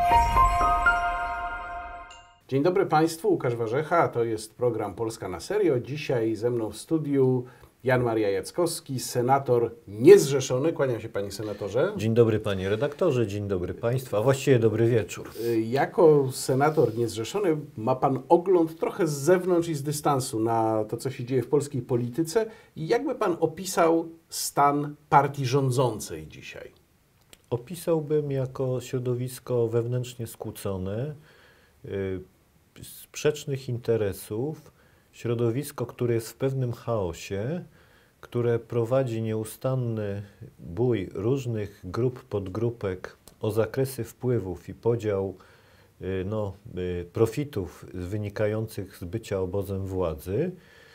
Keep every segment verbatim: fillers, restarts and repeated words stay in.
Dzień dobry Państwu, Łukasz Warzecha, to jest program Polska na serio. Dzisiaj ze mną w studiu Jan Maria Jackowski, senator niezrzeszony. Kłaniam się Panie Senatorze. Dzień dobry Panie Redaktorze, dzień dobry Państwu, a właściwie dobry wieczór. Jako senator niezrzeszony ma Pan ogląd trochę z zewnątrz i z dystansu na to, co się dzieje w polskiej polityce. I jakby Pan opisał stan partii rządzącej dzisiaj? Opisałbym jako środowisko wewnętrznie skłócone, yy, sprzecznych interesów, środowisko, które jest w pewnym chaosie, które prowadzi nieustanny bój różnych grup, podgrupek o zakresy wpływów i podział yy, no, yy, profitów wynikających z bycia obozem władzy.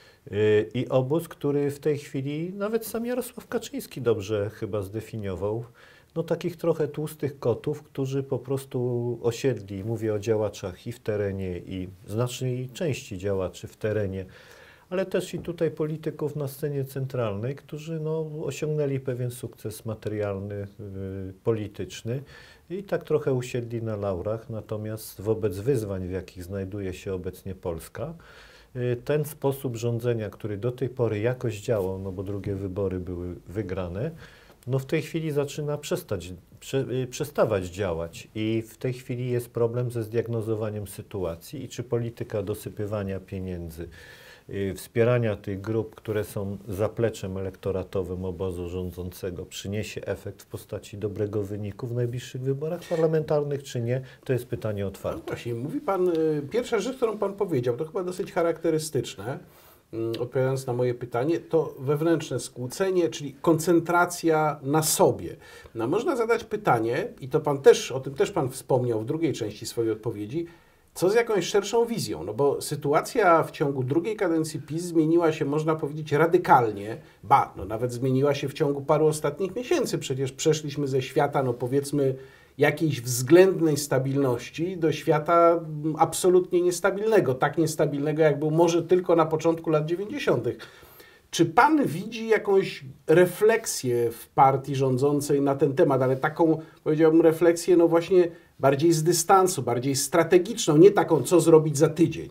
Yy, I obóz, który w tej chwili nawet sam Jarosław Kaczyński dobrze chyba zdefiniował, no takich trochę tłustych kotów, którzy po prostu osiedli, mówię o działaczach i w terenie, i znacznej części działaczy w terenie, ale też i tutaj polityków na scenie centralnej, którzy no, osiągnęli pewien sukces materialny, yy, polityczny i tak trochę usiedli na laurach, natomiast wobec wyzwań, w jakich znajduje się obecnie Polska, yy, ten sposób rządzenia, który do tej pory jakoś działał, no bo drugie wybory były wygrane, no w tej chwili zaczyna przestać, prze, przestawać działać i w tej chwili jest problem ze zdiagnozowaniem sytuacji i czy polityka dosypywania pieniędzy, y, wspierania tych grup, które są zapleczem elektoratowym obozu rządzącego, przyniesie efekt w postaci dobrego wyniku w najbliższych wyborach parlamentarnych, czy nie, to jest pytanie otwarte. No właśnie, mówi Pan, y, pierwsza rzecz, którą Pan powiedział, to chyba dosyć charakterystyczne, odpowiadając na moje pytanie, to wewnętrzne skłócenie, czyli koncentracja na sobie. No, można zadać pytanie, i to Pan też, o tym też Pan wspomniał w drugiej części swojej odpowiedzi, co z jakąś szerszą wizją? No bo sytuacja w ciągu drugiej kadencji PiS zmieniła się, można powiedzieć, radykalnie, ba, no nawet zmieniła się w ciągu paru ostatnich miesięcy. Przecież przeszliśmy ze świata, no powiedzmy, jakiejś względnej stabilności do świata absolutnie niestabilnego, tak niestabilnego, jak był może tylko na początku lat dziewięćdziesiątych. Czy Pan widzi jakąś refleksję w partii rządzącej na ten temat, ale taką, powiedziałbym, refleksję no właśnie bardziej z dystansu, bardziej strategiczną, nie taką, co zrobić za tydzień?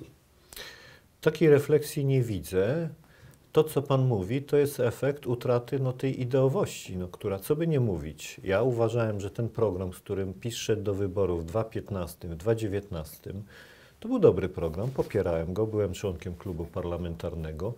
Takiej refleksji nie widzę. To, co Pan mówi, to jest efekt utraty no, tej ideowości, no, która, co by nie mówić, ja uważałem, że ten program, z którym PiS szedł do wyborów w dwa tysiące piętnastym, w dwa tysiące dziewiętnastym, to był dobry program, popierałem go, byłem członkiem klubu parlamentarnego.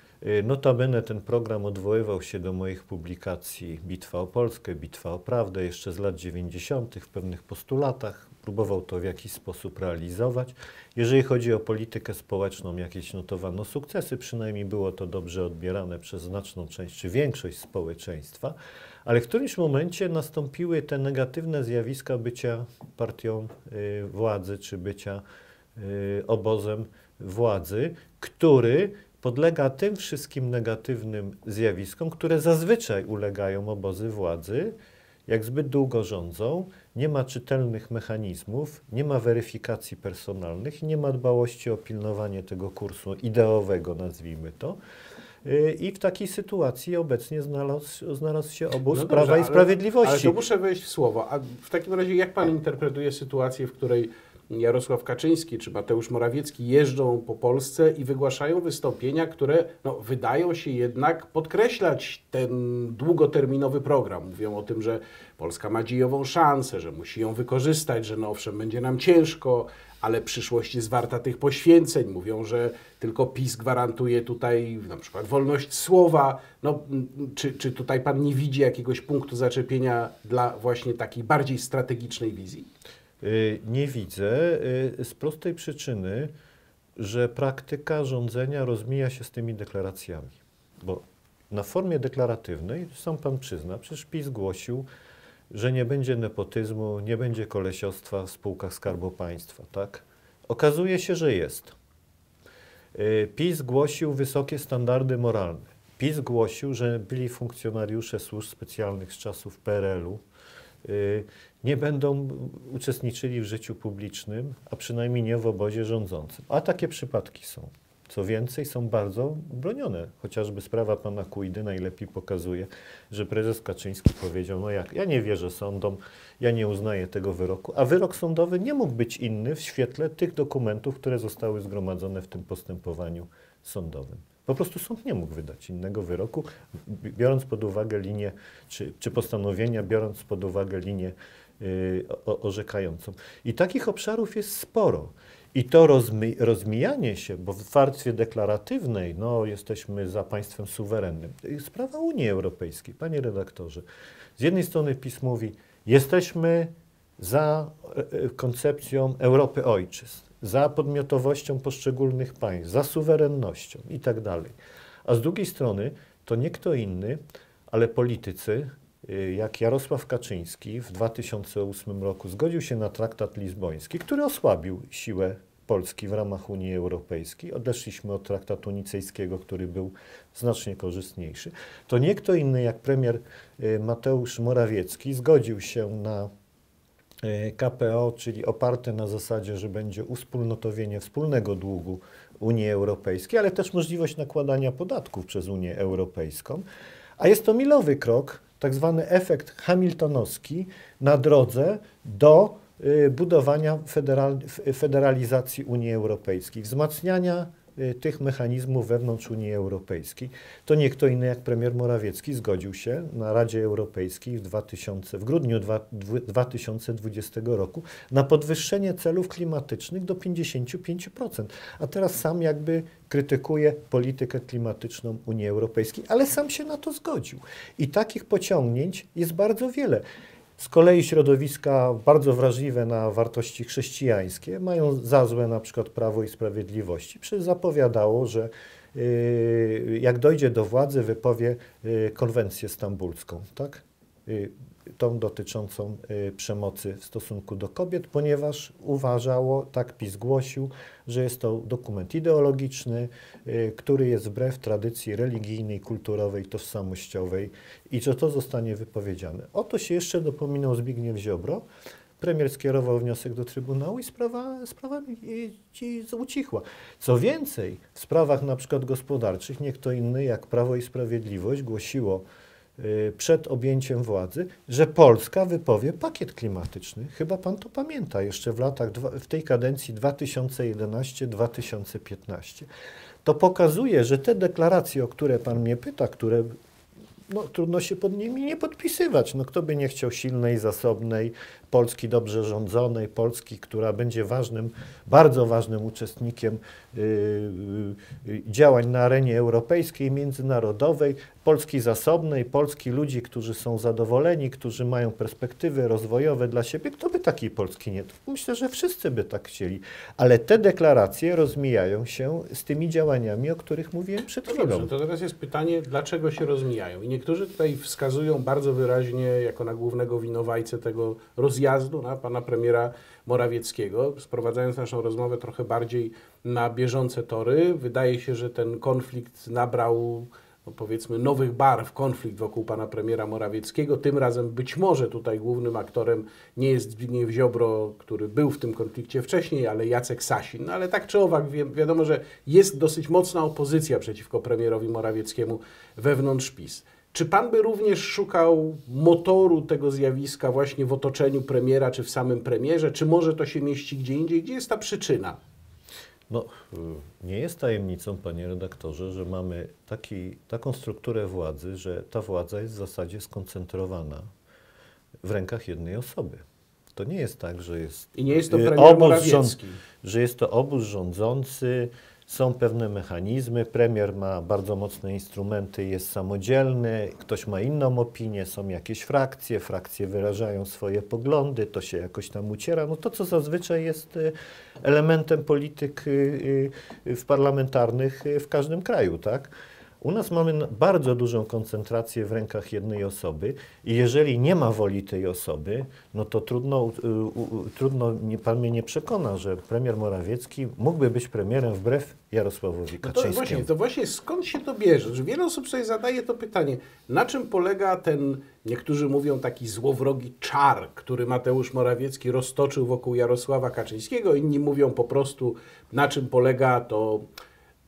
Notabene ten program odwoływał się do moich publikacji Bitwa o Polskę, Bitwa o Prawdę, jeszcze z lat dziewięćdziesiątych w pewnych postulatach. Próbował to w jakiś sposób realizować. Jeżeli chodzi o politykę społeczną, jakieś notowano sukcesy, przynajmniej było to dobrze odbierane przez znaczną część, czy większość społeczeństwa, ale w którymś momencie nastąpiły te negatywne zjawiska bycia partią y, władzy, czy bycia y, obozem władzy, który podlega tym wszystkim negatywnym zjawiskom, które zazwyczaj ulegają obozy władzy, jak zbyt długo rządzą, nie ma czytelnych mechanizmów, nie ma weryfikacji personalnych, nie ma dbałości o pilnowanie tego kursu ideowego, nazwijmy to. I w takiej sytuacji obecnie znalazł, znalazł się obóz no Prawa dobrze, i Sprawiedliwości. Ale, ale to muszę wejść w słowo. A w takim razie jak Pan interpretuje sytuację, w której Jarosław Kaczyński czy Mateusz Morawiecki jeżdżą po Polsce i wygłaszają wystąpienia, które no, wydają się jednak podkreślać ten długoterminowy program. Mówią o tym, że Polska ma dziejową szansę, że musi ją wykorzystać, że no owszem, będzie nam ciężko, ale przyszłość jest warta tych poświęceń. Mówią, że tylko PiS gwarantuje tutaj na przykład wolność słowa. No, czy, czy tutaj Pan nie widzi jakiegoś punktu zaczepienia dla właśnie takiej bardziej strategicznej wizji? Nie widzę z prostej przyczyny, że praktyka rządzenia rozmija się z tymi deklaracjami. Bo na formie deklaratywnej, sam Pan przyzna, przecież PiS głosił, że nie będzie nepotyzmu, nie będzie kolesiostwa w spółkach Skarbu Państwa, tak? Okazuje się, że jest. PiS głosił wysokie standardy moralne. PiS głosił, że byli funkcjonariusze służb specjalnych z czasów P R L u nie będą uczestniczyli w życiu publicznym, a przynajmniej nie w obozie rządzącym. A takie przypadki są. Co więcej, są bardzo bronione. Chociażby sprawa pana Kujdy najlepiej pokazuje, że prezes Kaczyński powiedział, no jak, ja nie wierzę sądom, ja nie uznaję tego wyroku, a wyrok sądowy nie mógł być inny w świetle tych dokumentów, które zostały zgromadzone w tym postępowaniu sądowym. Po prostu sąd nie mógł wydać innego wyroku, biorąc pod uwagę linię, czy, czy postanowienia, biorąc pod uwagę linię yy, orzekającą. I takich obszarów jest sporo. I to rozmi rozmijanie się, bo w warstwie deklaratywnej, no jesteśmy za państwem suwerennym. Sprawa Unii Europejskiej, panie redaktorze. Z jednej strony PiS mówi, jesteśmy za koncepcją Europy ojczyzn, za podmiotowością poszczególnych państw, za suwerennością i tak dalej. A z drugiej strony to nie kto inny, ale politycy, jak Jarosław Kaczyński w dwa tysiące ósmym roku zgodził się na traktat lizboński, który osłabił siłę Polski w ramach Unii Europejskiej. Odeszliśmy od traktatu nicejskiego, który był znacznie korzystniejszy. To nie kto inny jak premier Mateusz Morawiecki zgodził się na K P O, czyli oparte na zasadzie, że będzie uwspólnotowienie wspólnego długu Unii Europejskiej, ale też możliwość nakładania podatków przez Unię Europejską. A jest to milowy krok, tak zwany efekt hamiltonowski na drodze do y, budowania federal, federalizacji Unii Europejskiej, wzmacniania y, tych mechanizmów wewnątrz Unii Europejskiej. To nie kto inny jak premier Morawiecki zgodził się na Radzie Europejskiej w, dwa tysiące, w grudniu dwa tysiące dwudziestego roku na podwyższenie celów klimatycznych do pięćdziesiąt pięć procent. A teraz sam jakby krytykuje politykę klimatyczną Unii Europejskiej, ale sam się na to zgodził. I takich pociągnięć jest bardzo wiele. Z kolei środowiska bardzo wrażliwe na wartości chrześcijańskie mają za złe na przykład Prawo i Sprawiedliwości. Przecież zapowiadało, że yy, jak dojdzie do władzy, wypowie yy, konwencję stambulską, tak? Yy, tą dotyczącą y, przemocy w stosunku do kobiet, ponieważ uważało, tak PiS głosił, że jest to dokument ideologiczny, y, który jest wbrew tradycji religijnej, kulturowej, tożsamościowej i że to zostanie wypowiedziane. O to się jeszcze dopominał Zbigniew Ziobro. Premier skierował wniosek do Trybunału i sprawa, sprawa ci ucichła. Co więcej, w sprawach na przykład gospodarczych nie kto inny jak Prawo i Sprawiedliwość głosiło przed objęciem władzy, że Polska wypowie pakiet klimatyczny. Chyba pan to pamięta, jeszcze w latach, w tej kadencji dwa tysiące jedenasty do dwa tysiące piętnastego. To pokazuje, że te deklaracje, o które pan mnie pyta, które no, trudno się pod nimi nie podpisywać. No, kto by nie chciał silnej, zasobnej Polski dobrze rządzonej, Polski, która będzie ważnym, bardzo ważnym uczestnikiem yy, yy, działań na arenie europejskiej, międzynarodowej, Polski zasobnej, Polski ludzi, którzy są zadowoleni, którzy mają perspektywy rozwojowe dla siebie. Kto by takiej Polski nie... Myślę, że wszyscy by tak chcieli. Ale te deklaracje rozmijają się z tymi działaniami, o których mówiłem przed chwilą. Dobrze, to teraz jest pytanie, dlaczego się rozmijają? I niektórzy tutaj wskazują bardzo wyraźnie, jako na głównego winowajcę tego rozjazdu, na pana premiera Morawieckiego, sprowadzając naszą rozmowę trochę bardziej na bieżące tory. Wydaje się, że ten konflikt nabrał, no powiedzmy, nowych barw, konflikt wokół pana premiera Morawieckiego. Tym razem być może tutaj głównym aktorem nie jest Zbigniew Ziobro, który był w tym konflikcie wcześniej, ale Jacek Sasin. No ale tak czy owak wi wiadomo, że jest dosyć mocna opozycja przeciwko premierowi Morawieckiemu wewnątrz PiS. Czy pan by również szukał motoru tego zjawiska właśnie w otoczeniu premiera, czy w samym premierze? Czy może to się mieści gdzie indziej? Gdzie jest ta przyczyna? No, nie jest tajemnicą, panie redaktorze, że mamy taki, taką strukturę władzy, że ta władza jest w zasadzie skoncentrowana w rękach jednej osoby. To nie jest tak, że jest, I nie jest to premier Morawiecki. Rząd, że jest to obóz rządzący, są pewne mechanizmy, premier ma bardzo mocne instrumenty, jest samodzielny, ktoś ma inną opinię, są jakieś frakcje, frakcje wyrażają swoje poglądy, to się jakoś tam uciera. No to, co zazwyczaj jest elementem polityk w parlamentarnych w każdym kraju, tak? U nas mamy bardzo dużą koncentrację w rękach jednej osoby i jeżeli nie ma woli tej osoby, no to trudno, u, u, trudno nie, pan mnie nie przekona, że premier Morawiecki mógłby być premierem wbrew Jarosławowi Kaczyńskiemu. No to, właśnie, to właśnie skąd się to bierze? Że wiele osób sobie zadaje to pytanie, na czym polega ten, niektórzy mówią, taki złowrogi czar, który Mateusz Morawiecki roztoczył wokół Jarosława Kaczyńskiego, inni mówią po prostu, na czym polega to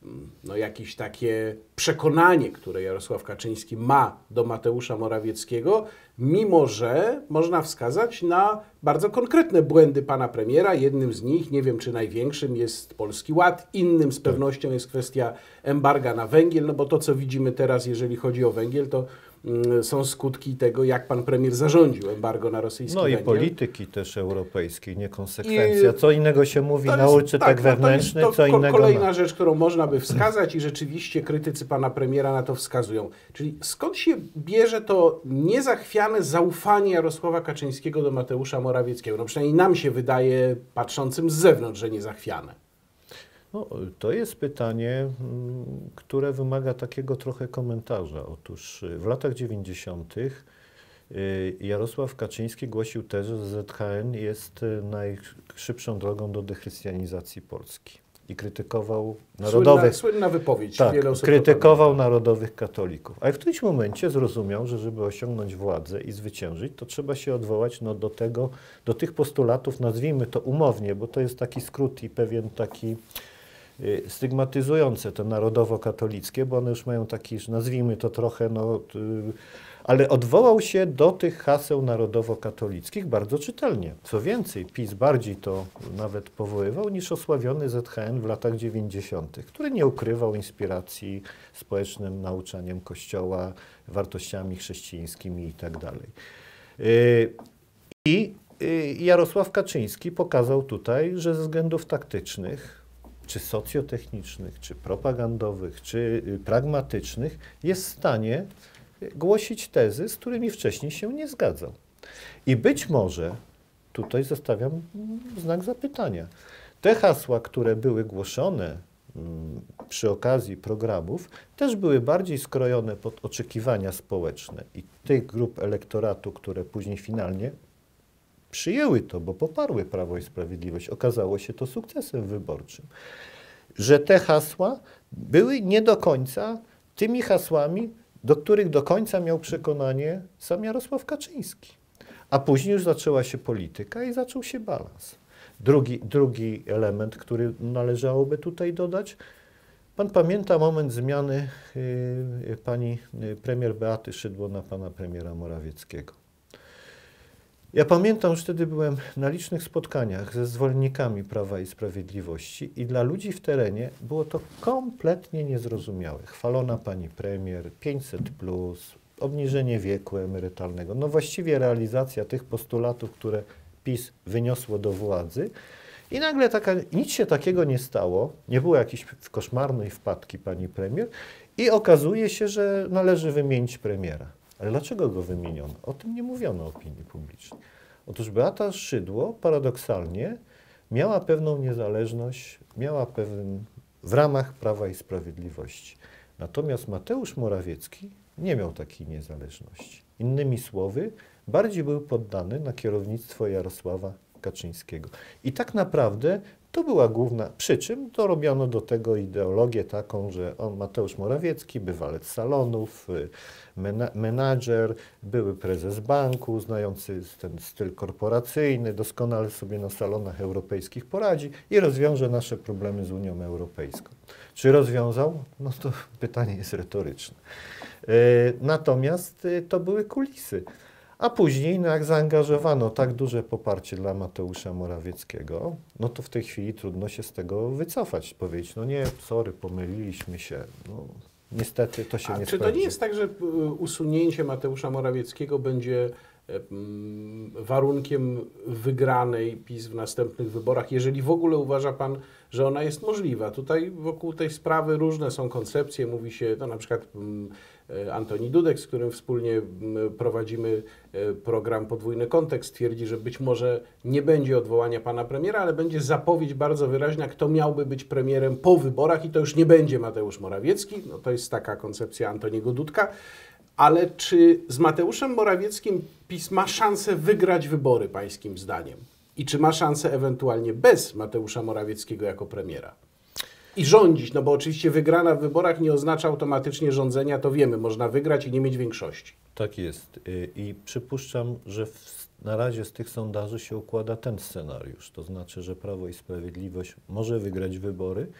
no, jakieś takie przekonanie, które Jarosław Kaczyński ma do Mateusza Morawieckiego, mimo że można wskazać na bardzo konkretne błędy pana premiera. Jednym z nich, nie wiem czy największym, jest Polski Ład, innym z pewnością jest kwestia embarga na węgiel, no bo to, co widzimy teraz, jeżeli chodzi o węgiel, to mm, są skutki tego, jak pan premier zarządził embargo na rosyjski no węgiel. No i polityki też europejskiej, niekonsekwencja. Co innego się mówi to na jest, uczytek tak, wewnętrzny, no to jest to co innego kolejna na... rzecz, którą można by wskazać i rzeczywiście krytycy pana premiera na to wskazują. Czyli skąd się bierze to niezachwiane zaufanie Jarosława Kaczyńskiego do Mateusza Morawieckiego? No przynajmniej nam się wydaje, patrzącym z zewnątrz, że niezachwiane. No, to jest pytanie, które wymaga takiego trochę komentarza. Otóż w latach dziewięćdziesiątych Jarosław Kaczyński głosił tezę, że Z H N jest najszybszą drogą do dechrystianizacji Polski. I krytykował narodowych... Słynna, słynna wypowiedź. Tak, wiele osób krytykował narodowych katolików. A w którymś momencie zrozumiał, że żeby osiągnąć władzę i zwyciężyć, to trzeba się odwołać no, do tego, do tych postulatów, nazwijmy to umownie, bo to jest taki skrót i pewien taki y, stygmatyzujące te narodowo-katolickie, bo one już mają taki, nazwijmy to trochę, no, y, ale odwołał się do tych haseł narodowo-katolickich bardzo czytelnie. Co więcej, PiS bardziej to nawet powoływał niż osławiony Z H N w latach dziewięćdziesiątych, który nie ukrywał inspiracji społecznym nauczaniem Kościoła, wartościami chrześcijańskimi i tak dalej. I Jarosław Kaczyński pokazał tutaj, że ze względów taktycznych, czy socjotechnicznych, czy propagandowych, czy pragmatycznych jest w stanie głosić tezy, z którymi wcześniej się nie zgadzał. I być może, tutaj zostawiam znak zapytania, te hasła, które były głoszone mm, przy okazji programów, też były bardziej skrojone pod oczekiwania społeczne i tych grup elektoratu, które później finalnie przyjęły to, bo poparły Prawo i Sprawiedliwość. Okazało się to sukcesem wyborczym. Że te hasła były nie do końca tymi hasłami, do których do końca miał przekonanie sam Jarosław Kaczyński. A później już zaczęła się polityka i zaczął się balans. Drugi, drugi element, który należałoby tutaj dodać. Pan pamięta moment zmiany yy, pani yy, premier Beaty Szydło na pana premiera Morawieckiego. Ja pamiętam, że wtedy byłem na licznych spotkaniach ze zwolennikami Prawa i Sprawiedliwości i dla ludzi w terenie było to kompletnie niezrozumiałe. Chwalona pani premier, pięćset plus, obniżenie wieku emerytalnego. No właściwie realizacja tych postulatów, które PiS wyniosło do władzy. I nagle taka, nic się takiego nie stało, nie było jakiejś koszmarnej wpadki pani premier i okazuje się, że należy wymienić premiera. Ale dlaczego go wymieniono? O tym nie mówiono opinii publicznej. Otóż Beata Szydło paradoksalnie miała pewną niezależność, miała pewien w ramach Prawa i Sprawiedliwości. Natomiast Mateusz Morawiecki nie miał takiej niezależności. Innymi słowy, bardziej był poddany na kierownictwo Jarosława Kaczyńskiego. I tak naprawdę to była główna, przy czym dorobiono do tego ideologię taką, że on, Mateusz Morawiecki, bywalec salonów, mena, menadżer, były prezes banku, znający ten styl korporacyjny, doskonale sobie na salonach europejskich poradzi i rozwiąże nasze problemy z Unią Europejską. Czy rozwiązał? No to pytanie jest retoryczne. Natomiast to były kulisy. A później, no jak zaangażowano tak duże poparcie dla Mateusza Morawieckiego, no to w tej chwili trudno się z tego wycofać, powiedzieć, no nie, sorry, pomyliliśmy się, no niestety to się A nie czy sprawdzi. to nie jest tak, że usunięcie Mateusza Morawieckiego będzie warunkiem wygranej PiS w następnych wyborach, jeżeli w ogóle uważa pan, że ona jest możliwa? Tutaj wokół tej sprawy różne są koncepcje, mówi się, no na przykład Antoni Dudek, z którym wspólnie prowadzimy program Podwójny Kontekst, twierdzi, że być może nie będzie odwołania pana premiera, ale będzie zapowiedź bardzo wyraźna, kto miałby być premierem po wyborach i to już nie będzie Mateusz Morawiecki. No to jest taka koncepcja Antoniego Dudka. Ale czy z Mateuszem Morawieckim PiS ma szansę wygrać wybory, pańskim zdaniem? I czy ma szansę ewentualnie bez Mateusza Morawieckiego jako premiera? I rządzić, no bo oczywiście wygrana w wyborach nie oznacza automatycznie rządzenia, to wiemy, można wygrać i nie mieć większości. Tak jest. I przypuszczam, że w, na razie z tych sondaży się układa ten scenariusz. To znaczy, że Prawo i Sprawiedliwość może wygrać wybory,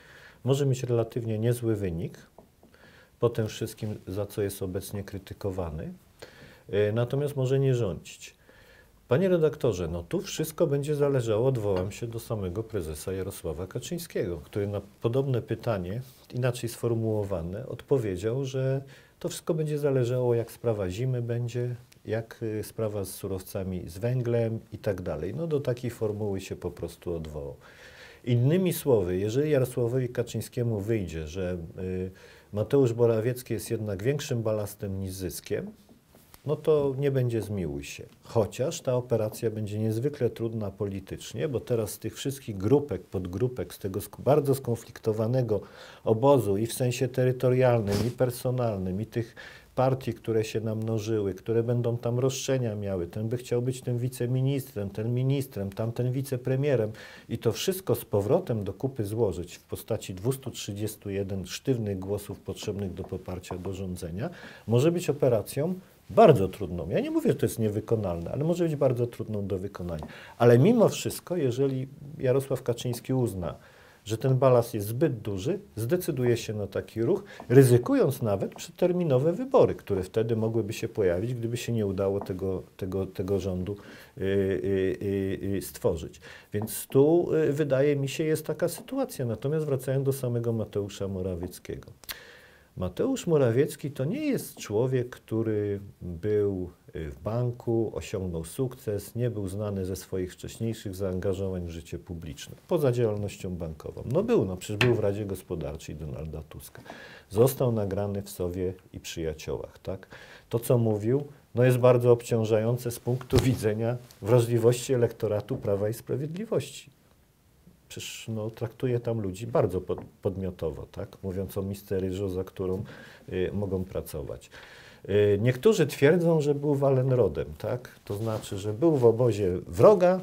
może mieć relatywnie niezły wynik po tym wszystkim, za co jest obecnie krytykowany, natomiast może nie rządzić. Panie redaktorze, no tu wszystko będzie zależało, odwołam się do samego prezesa Jarosława Kaczyńskiego, który na podobne pytanie, inaczej sformułowane, odpowiedział, że to wszystko będzie zależało, jak sprawa zimy będzie, jak sprawa z surowcami, z węglem i tak dalej. No do takiej formuły się po prostu odwołał. Innymi słowy, jeżeli Jarosławowi Kaczyńskiemu wyjdzie, że y, Mateusz Morawiecki jest jednak większym balastem niż zyskiem, no to nie będzie zmiłuj się. Chociaż ta operacja będzie niezwykle trudna politycznie, bo teraz z tych wszystkich grupek, podgrupek, z tego sk bardzo skonfliktowanego obozu i w sensie terytorialnym, i personalnym, i tych partii, które się namnożyły, które będą tam roszczenia miały, ten by chciał być tym wiceministrem, ten ministrem, tamten wicepremierem i to wszystko z powrotem do kupy złożyć w postaci dwustu trzydziestu jeden sztywnych głosów potrzebnych do poparcia do rządzenia, może być operacją bardzo trudną. Ja nie mówię, że to jest niewykonalne, ale może być bardzo trudną do wykonania. Ale mimo wszystko, jeżeli Jarosław Kaczyński uzna, że ten balast jest zbyt duży, zdecyduje się na taki ruch, ryzykując nawet przedterminowe wybory, które wtedy mogłyby się pojawić, gdyby się nie udało tego, tego, tego rządu yy, yy, yy, stworzyć. Więc tu yy, wydaje mi się, jest taka sytuacja. Natomiast wracając do samego Mateusza Morawieckiego. Mateusz Morawiecki to nie jest człowiek, który był w banku, osiągnął sukces, nie był znany ze swoich wcześniejszych zaangażowań w życie publiczne, poza działalnością bankową. No był, no przecież był w Radzie Gospodarczej Donalda Tuska. Został nagrany w Sowie i Przyjaciołach, tak? To, co mówił, no jest bardzo obciążające z punktu widzenia wrażliwości elektoratu Prawa i Sprawiedliwości. Przecież no, traktuje tam ludzi bardzo pod, podmiotowo, tak? Mówiąc o misteryżu, za którą y, mogą pracować. Y, niektórzy twierdzą, że był Wallenrodem, tak? To znaczy, że był w obozie wroga,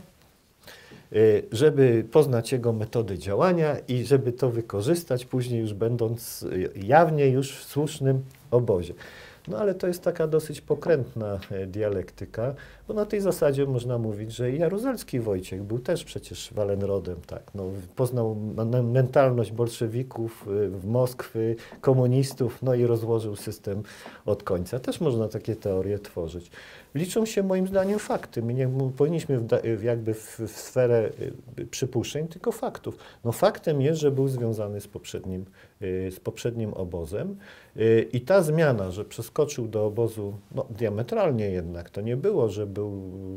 y, żeby poznać jego metody działania i żeby to wykorzystać, później już będąc y, jawnie już w słusznym obozie. No ale to jest taka dosyć pokrętna e, dialektyka, bo na tej zasadzie można mówić, że i Jaruzelski Wojciech był też przecież Wallenrodem, tak, no, poznał mentalność bolszewików, y, w Moskwy, komunistów, no i rozłożył system od końca. Też można takie teorie tworzyć. Liczą się moim zdaniem fakty. My nie powinniśmy w, w jakby w, w sferę y, przypuszczeń, tylko faktów. No faktem jest, że był związany z poprzednim, y, z poprzednim obozem y, i ta zmiana, że przeskoczył do obozu, no diametralnie jednak, to nie było, że był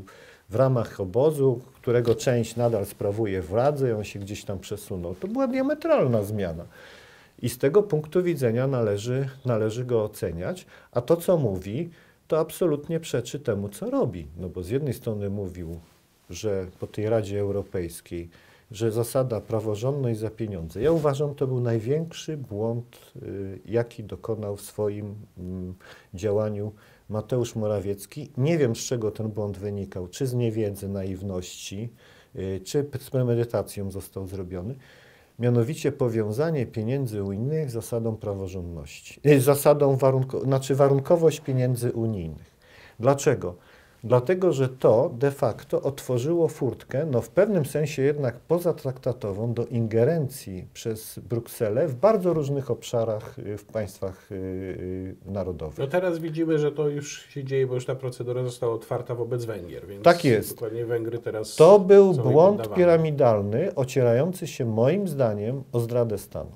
w ramach obozu, którego część nadal sprawuje władzę i on się gdzieś tam przesunął. To była diametralna zmiana. I z tego punktu widzenia należy, należy go oceniać, a to, co mówi, to absolutnie przeczy temu, co robi. No bo z jednej strony mówił, że po tej Radzie Europejskiej, że zasada praworządność za pieniądze. Ja uważam, to był największy błąd, y, jaki dokonał w swoim y, działaniu Mateusz Morawiecki. Nie wiem, z czego ten błąd wynikał, czy z niewiedzy, naiwności, y, czy z premedytacją został zrobiony. Mianowicie powiązanie pieniędzy unijnych z zasadą praworządności, y, zasadą warunko, znaczy warunkowość pieniędzy unijnych. Dlaczego? Dlatego, że to de facto otworzyło furtkę, no w pewnym sensie jednak pozatraktatową, do ingerencji przez Brukselę w bardzo różnych obszarach w państwach yy, narodowych. No teraz widzimy, że to już się dzieje, bo już ta procedura została otwarta wobec Węgier, więc tak jest. dokładnie Węgry teraz to był błąd piramidalny, ocierający się moim zdaniem o zdradę stanu.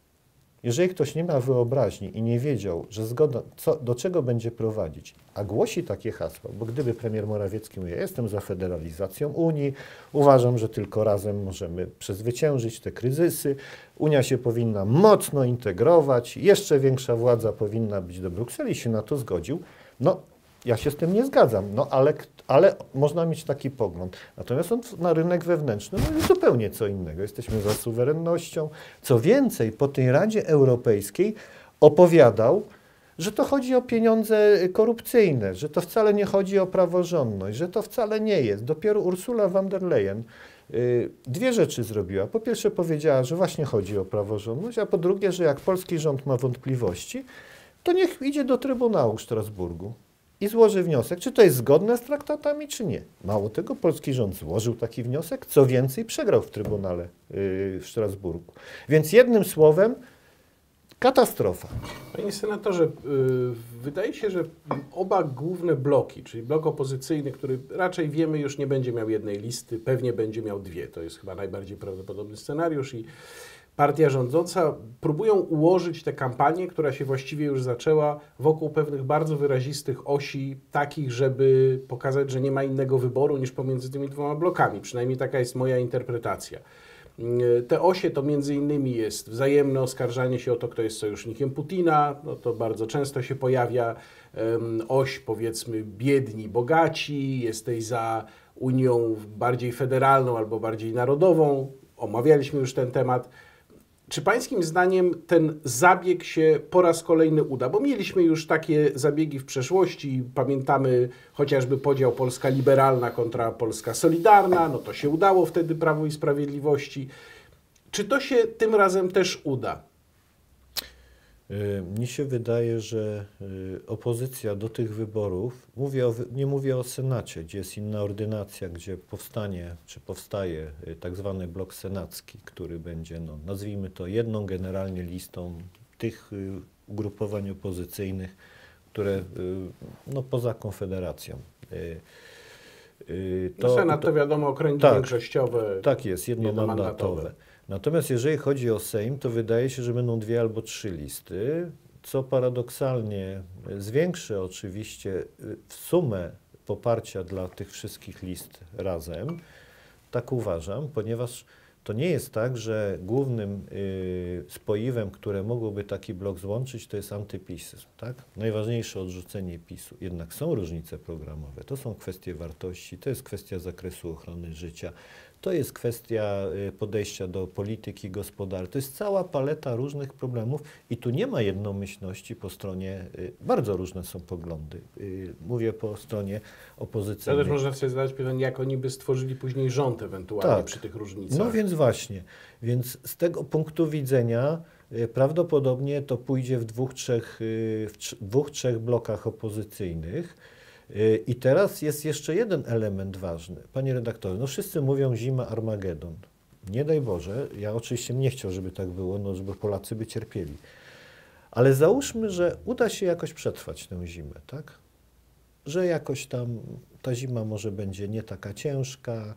Jeżeli ktoś nie ma wyobraźni i nie wiedział, że zgoda, co, do czego będzie prowadzić, a głosi takie hasła, bo gdyby premier Morawiecki mówił, ja jestem za federalizacją Unii, uważam, że tylko razem możemy przezwyciężyć te kryzysy, Unia się powinna mocno integrować, jeszcze większa władza powinna być do Brukseli, się na to zgodził, no ja się z tym nie zgadzam, no ale, ale można mieć taki pogląd. Natomiast on na rynek wewnętrzny mówi zupełnie co innego. Jesteśmy za suwerennością. Co więcej, po tej Radzie Europejskiej opowiadał, że to chodzi o pieniądze korupcyjne, że to wcale nie chodzi o praworządność, że to wcale nie jest. Dopiero Ursula von der Leyen y, dwie rzeczy zrobiła. Po pierwsze powiedziała, że właśnie chodzi o praworządność, a po drugie, że jak polski rząd ma wątpliwości, to niech idzie do Trybunału w Strasburgu. i złoży wniosek, czy to jest zgodne z traktatami, czy nie. Mało tego, polski rząd złożył taki wniosek, co więcej przegrał w Trybunale yy, w Strasburgu. Więc jednym słowem, katastrofa. Panie senatorze, yy, wydaje się, że oba główne bloki, czyli blok opozycyjny, który raczej wiemy już nie będzie miał jednej listy, pewnie będzie miał dwie, to jest chyba najbardziej prawdopodobny scenariusz, i partia rządząca próbują ułożyć tę kampanię, która się właściwie już zaczęła, wokół pewnych bardzo wyrazistych osi, takich, żeby pokazać, że nie ma innego wyboru niż pomiędzy tymi dwoma blokami. Przynajmniej taka jest moja interpretacja. Te osie to między innymi jest wzajemne oskarżanie się o to, kto jest sojusznikiem Putina, no to bardzo często się pojawia. Oś, powiedzmy, biedni, bogaci, jesteś za Unią bardziej federalną albo bardziej narodową. Omawialiśmy już ten temat. Czy pańskim zdaniem ten zabieg się po raz kolejny uda? Bo mieliśmy już takie zabiegi w przeszłości, pamiętamy chociażby podział Polska liberalna kontra Polska solidarna, no to się udało wtedy Prawu i Sprawiedliwości. Czy to się tym razem też uda? Mnie się wydaje, że opozycja do tych wyborów, mówię o, nie mówię o Senacie, gdzie jest inna ordynacja, gdzie powstanie, czy powstaje tak zwany blok senacki, który będzie, no, nazwijmy to, jedną generalnie listą tych ugrupowań opozycyjnych, które no, poza Konfederacją. To, no Senat to wiadomo, okręgi tak, większościowe. Tak jest, jednomandatowe. Natomiast jeżeli chodzi o Sejm, to wydaje się, że będą dwie albo trzy listy, co paradoksalnie zwiększy oczywiście w sumę poparcia dla tych wszystkich list razem. Tak uważam, ponieważ to nie jest tak, że głównym y, spoiwem, które mogłoby taki blok złączyć, to jest antypisyzm, tak? Najważniejsze odrzucenie PiSu. Jednak są różnice programowe, to są kwestie wartości, to jest kwestia zakresu ochrony życia, to jest kwestia y, podejścia do polityki gospodarczej. To jest cała paleta różnych problemów i tu nie ma jednomyślności po stronie, y, bardzo różne są poglądy. Y, mówię po stronie opozycyjnej. To też można sobie zadać pytanie, jak oni by stworzyli później rząd ewentualnie tak. przy tych różnicach. No więc właśnie, więc z tego punktu widzenia y, prawdopodobnie to pójdzie w dwóch, trzech, y, w trz- dwóch, trzech blokach opozycyjnych. Y, I teraz jest jeszcze jeden element ważny. Panie redaktorze, no wszyscy mówią zima, Armagedon. Nie daj Boże, ja oczywiście nie chciał, żeby tak było, no żeby Polacy by cierpieli. Ale załóżmy, że uda się jakoś przetrwać tę zimę, tak? Że jakoś tam ta zima może będzie nie taka ciężka.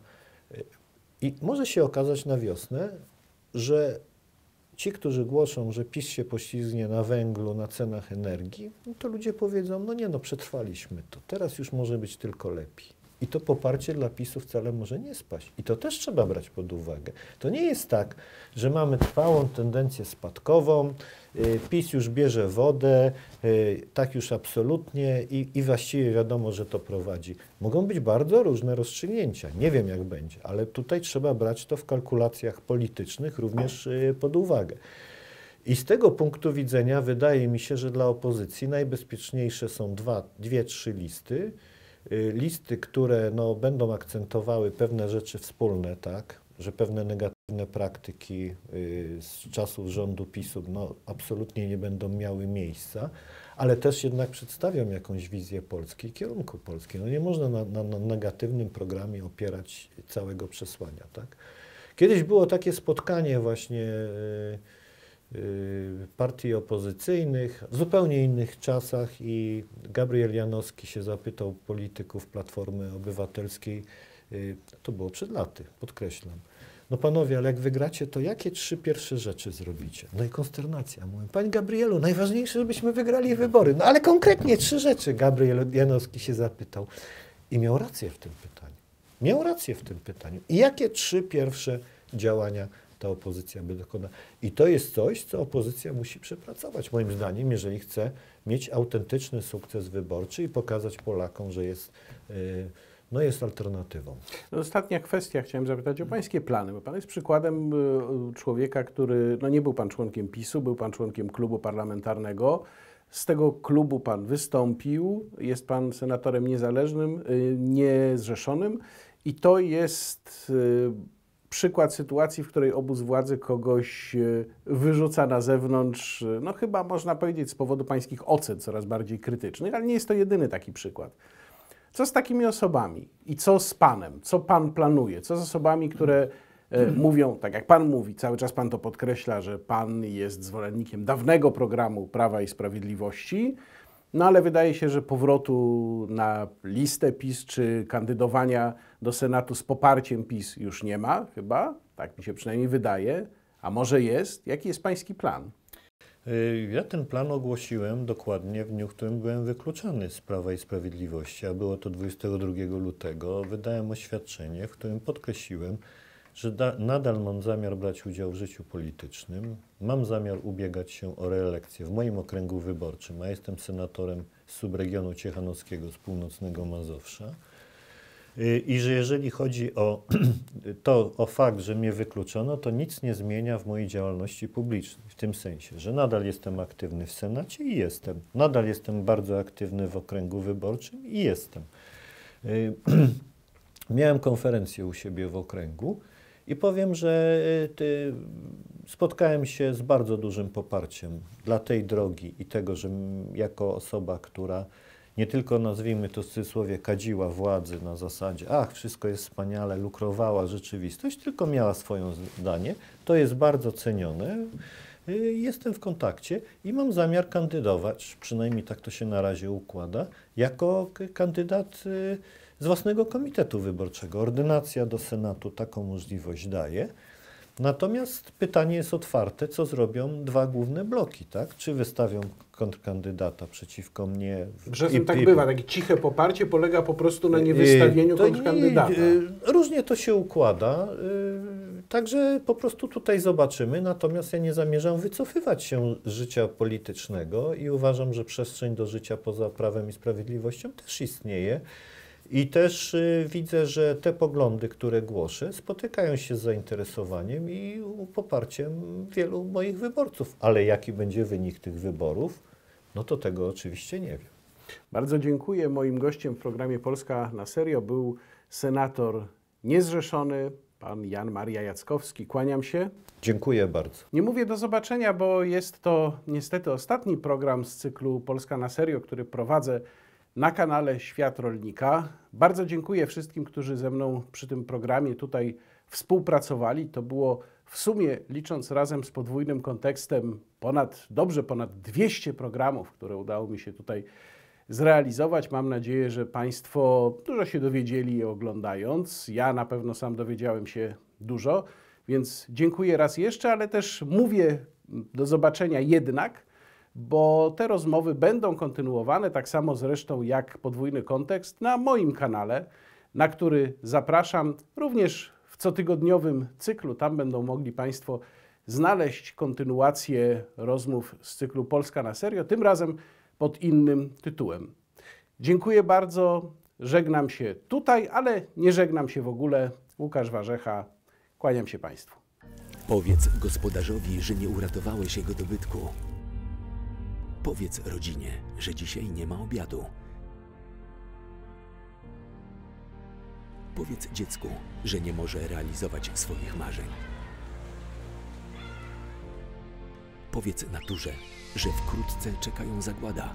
I może się okazać na wiosnę, że ci, którzy głoszą, że PiS się poślizgnie na węglu, na cenach energii, no to ludzie powiedzą, no nie no, przetrwaliśmy to, teraz już może być tylko lepiej. I to poparcie dla PiSu wcale może nie spaść. I to też trzeba brać pod uwagę. To nie jest tak, że mamy trwałą tendencję spadkową, y, PiS już bierze wodę, y, tak już absolutnie i, i właściwie wiadomo, że to prowadzi. Mogą być bardzo różne rozstrzygnięcia. Nie wiem, jak będzie, ale tutaj trzeba brać to w kalkulacjach politycznych również y, pod uwagę. I z tego punktu widzenia wydaje mi się, że dla opozycji najbezpieczniejsze są dwa, dwie, trzy listy. Listy, które no, będą akcentowały pewne rzeczy wspólne, tak, że pewne negatywne praktyki y, z czasów rządu PiSu no, absolutnie nie będą miały miejsca, ale też jednak przedstawią jakąś wizję Polski i kierunku Polski. No, nie można na, na, na negatywnym programie opierać całego przesłania. Tak. Kiedyś było takie spotkanie właśnie y, partii opozycyjnych w zupełnie innych czasach i Gabriel Janowski się zapytał polityków Platformy Obywatelskiej, to było przed laty, podkreślam, no panowie, ale jak wygracie, to jakie trzy pierwsze rzeczy zrobicie? No i konsternacja. Mówię, panie Gabrielu, najważniejsze, żebyśmy wygrali wybory. No ale konkretnie trzy rzeczy Gabriel Janowski się zapytał i miał rację w tym pytaniu. Miał rację w tym pytaniu. I jakie trzy pierwsze działania ta opozycja by dokonała. I to jest coś, co opozycja musi przepracować, moim zdaniem, jeżeli chce mieć autentyczny sukces wyborczy i pokazać Polakom, że jest, yy, no jest alternatywą. No, ostatnia kwestia, chciałem zapytać o pańskie plany, bo pan jest przykładem y, człowieka, który, no nie był pan członkiem PiSu, był pan członkiem klubu parlamentarnego. Z tego klubu pan wystąpił, jest pan senatorem niezależnym, y, niezrzeszonym i to jest... Y, przykład sytuacji, w której obóz władzy kogoś wyrzuca na zewnątrz, no chyba można powiedzieć z powodu pańskich ocen coraz bardziej krytycznych, ale nie jest to jedyny taki przykład. Co z takimi osobami i co z panem? Co pan planuje? Co z osobami, które e, mówią, tak jak pan mówi, cały czas pan to podkreśla, że pan jest zwolennikiem dawnego programu Prawa i Sprawiedliwości, no ale wydaje się, że powrotu na listę PiS czy kandydowania do Senatu z poparciem PiS już nie ma chyba, tak mi się przynajmniej wydaje, a może jest? Jaki jest pański plan? Ja ten plan ogłosiłem dokładnie w dniu, w którym byłem wykluczany z Prawa i Sprawiedliwości, a było to dwudziestego drugiego lutego. Wydałem oświadczenie, w którym podkreśliłem, że da, nadal mam zamiar brać udział w życiu politycznym, mam zamiar ubiegać się o reelekcję w moim okręgu wyborczym, a jestem senatorem z subregionu ciechanowskiego z północnego Mazowsza. I że jeżeli chodzi o to, o fakt, że mnie wykluczono, to nic nie zmienia w mojej działalności publicznej. W tym sensie, że nadal jestem aktywny w Senacie i jestem. Nadal jestem bardzo aktywny w okręgu wyborczym i jestem. Miałem konferencję u siebie w okręgu i powiem, że ty, spotkałem się z bardzo dużym poparciem dla tej drogi i tego, że jako osoba, która nie tylko, nazwijmy to w cudzysłowie, kadziła władzy na zasadzie, ach, wszystko jest wspaniale, lukrowała rzeczywistość, tylko miała swoje zdanie. To jest bardzo cenione. Jestem w kontakcie i mam zamiar kandydować, przynajmniej tak to się na razie układa, jako kandydat z własnego komitetu wyborczego. Ordynacja do Senatu taką możliwość daje. Natomiast pytanie jest otwarte, co zrobią dwa główne bloki, tak? Czy wystawią kontrkandydata przeciwko mnie? Czasem tak bywa, takie ciche poparcie polega po prostu na niewystawieniu to kontrkandydata. Nie, różnie to się układa, także po prostu tutaj zobaczymy, natomiast ja nie zamierzam wycofywać się z życia politycznego i uważam, że przestrzeń do życia poza Prawem i Sprawiedliwością też istnieje. I też y, widzę, że te poglądy, które głoszę, spotykają się z zainteresowaniem i poparciem wielu moich wyborców. Ale jaki będzie wynik tych wyborów, no to tego oczywiście nie wiem. Bardzo dziękuję. Moim gościem w programie Polska na serio był senator niezrzeszony, pan Jan Maria Jackowski. Kłaniam się. Dziękuję bardzo. Nie mówię do zobaczenia, bo jest to niestety ostatni program z cyklu Polska na serio, który prowadzę na kanale Świat Rolnika. Bardzo dziękuję wszystkim, którzy ze mną przy tym programie tutaj współpracowali. To było w sumie, licząc razem z podwójnym kontekstem, ponad, dobrze ponad dwieście programów, które udało mi się tutaj zrealizować. Mam nadzieję, że Państwo dużo się dowiedzieli oglądając. Ja na pewno sam dowiedziałem się dużo, więc dziękuję raz jeszcze, ale też mówię do zobaczenia jednak, bo te rozmowy będą kontynuowane, tak samo zresztą jak podwójny kontekst, na moim kanale, na który zapraszam również w cotygodniowym cyklu. Tam będą mogli Państwo znaleźć kontynuację rozmów z cyklu Polska na serio, tym razem pod innym tytułem. Dziękuję bardzo, żegnam się tutaj, ale nie żegnam się w ogóle. Łukasz Warzecha, kłaniam się Państwu. Powiedz gospodarzowi, że nie uratowałeś jego dobytku. Powiedz rodzinie, że dzisiaj nie ma obiadu. Powiedz dziecku, że nie może realizować swoich marzeń. Powiedz naturze, że wkrótce czekają zagłada.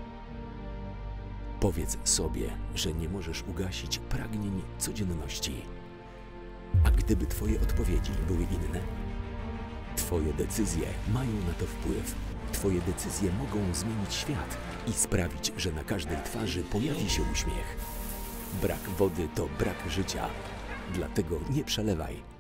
Powiedz sobie, że nie możesz ugasić pragnień codzienności. A gdyby Twoje odpowiedzi były inne? Twoje decyzje mają na to wpływ. Twoje decyzje mogą zmienić świat i sprawić, że na każdej twarzy pojawi się uśmiech. Brak wody to brak życia, dlatego nie przelewaj.